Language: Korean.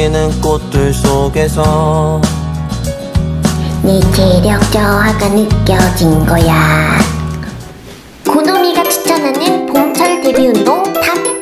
피는 꽃들 속에서 네 체력 저하가 느껴진 거야. 고노미가 추천하는 봄철 데뷔 운동 탑